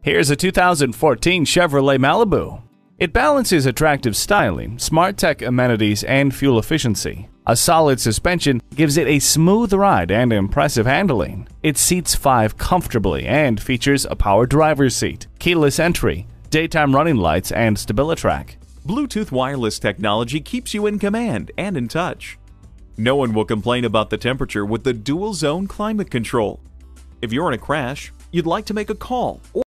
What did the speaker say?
Here's a 2014 Chevrolet Malibu. It balances attractive styling, smart tech amenities, and fuel efficiency. A solid suspension gives it a smooth ride and impressive handling. It seats 5 comfortably and features a power driver's seat, keyless entry, daytime running lights, and StabiliTrak. Bluetooth wireless technology keeps you in command and in touch. No one will complain about the temperature with the dual-zone climate control. If you're in a crash, you'd like to make a call